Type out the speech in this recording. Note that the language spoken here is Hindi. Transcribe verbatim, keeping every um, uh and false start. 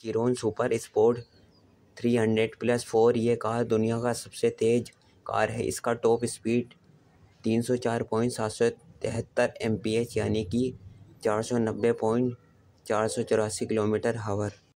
Chiron super sport three hundred plus four ये कार दुनिया का सबसे तेज़ कार है। इसका टॉप स्पीड तीन सौ चार पॉइंट सात सौ तिहत्तर एम पी एच यानी कि चार सौ नब्बे पॉइंट चार सौ चौरासी किलोमीटर हावर।